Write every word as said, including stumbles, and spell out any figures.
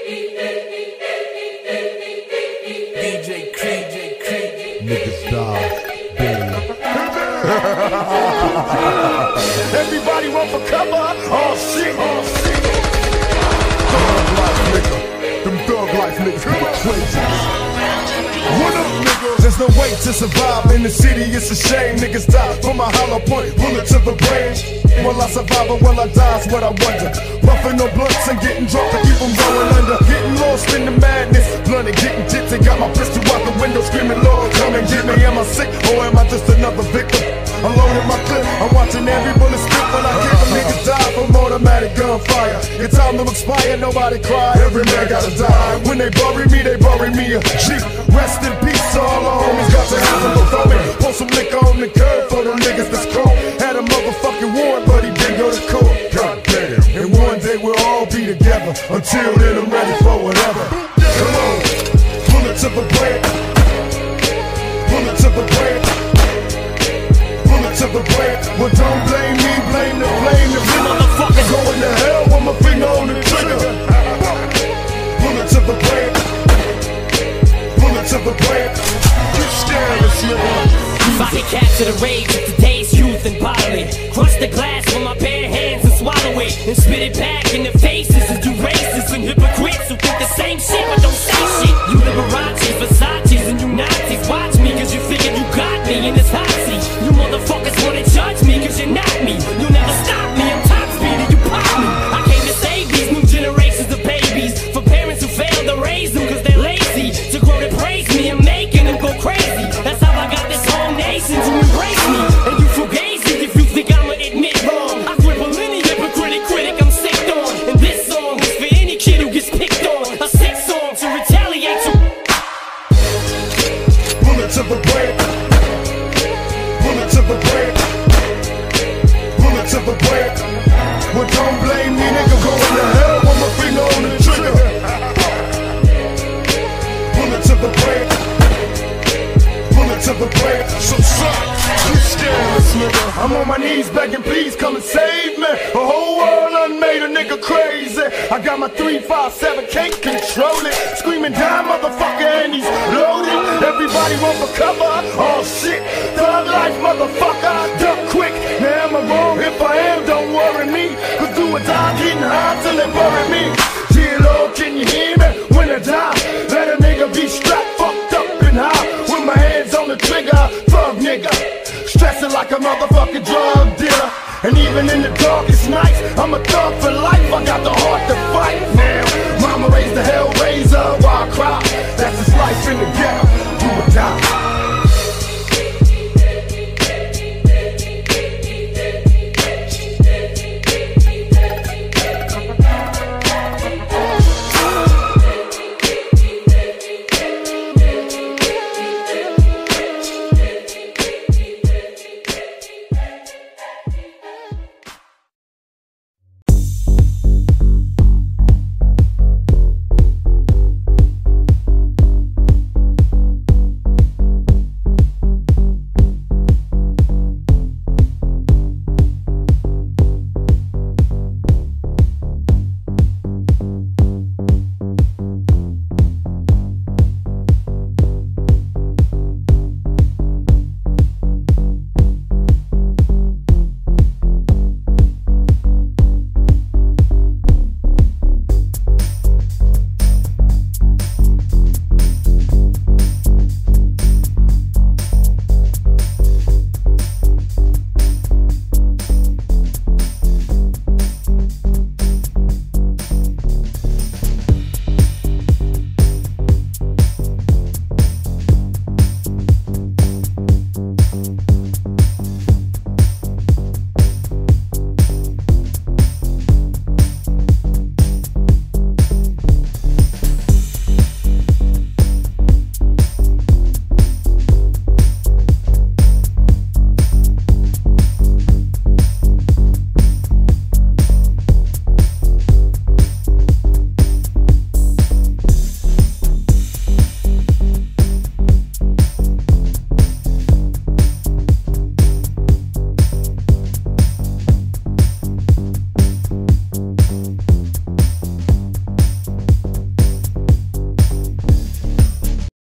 Niggas die, baby. Everybody run for cover. Oh shit, oh shit. Thug life nigga. Them thug life niggas be crazy. What up, niggas? There's no way to survive in the city, it's a shame. Niggas die from a hollow point, bullet to the brain. Will I survive or will I die is what I wonder. Puffing no blunts and getting drunk to keep them going under. Getting lost in the madness, blunted, getting tipsy. Got my pistol out the window screaming, Lord, come and get me. Am I sick or am I just another victim? I'm loading my clip, I'm watching every bullet spit. When I kill them, niggas die from automatic gunfire. Your time to expire, nobody cry. Every man gotta die. When they bury me, they bury me a G. Rest in peace, all the homies got to have them before me. Pour some liquor on the curb for the niggas that's cold. Had a motherfucking warrant, but he didn't go to court. God damn. And one day we'll all be together. Until then, I'm ready for whatever. Come on, bullet to the brain. Bullet to the brain. Bullet to the brain. Well, don't blame me, blame the blame the motherfucker. Going to hell with my finger on the trigger. Bullet to the brain. Bullet to the brain. You scandalous, nigga. Body capture the rage of today's youth and bodily. Crush the glass with my bare hands and swallow it. And spit it back in the faces of you racists and hypocrites who think the same shit but don't say shit. You Liberace's, Versace's, and you Nazis. Watch me cause you figured you got me in this hot seat. You motherfuckers wanna judge me cause you're not me. You'll never stop me, I'm top speed and you pop me. I came to save these new generations of babies. For parents who failed to raise them cause they're lazy. To grow to praise me and making them go crazy. That's how I got this whole nation to embrace me. And you fugazi if you think I'ma admit wrong. I cripple any hypocritic critic I'm sick on. And this song is for any kid who gets picked on. A sick song to retaliate to. Bullet to the brain. Bullet to the brain. Bullet to the brain. Well, don't blame me, nigga. Going to hell with my finger on the trigger. Bullet to the brain. Bullet to the brain. So suck. You scandalous, nigga. I'm on my knees begging, please come and save me. The whole world done made a nigga crazy. I got my three five seven, can't control it. Screaming down, motherfucker, and he's loaded. Everybody run for cover. Oh shit, thug life, motherfucker. Duck quick. Now am I wrong? If I am, don't worry me. Cause do or die, getting high till they bury me. Dear Lord, can you hear me? When I die, let a nigga be strapped, fucked up and high. With my hands on the trigger, thug nigga. Stressing like a motherfucking drug dealer. And even in the darkest nights, I'm a thug for life.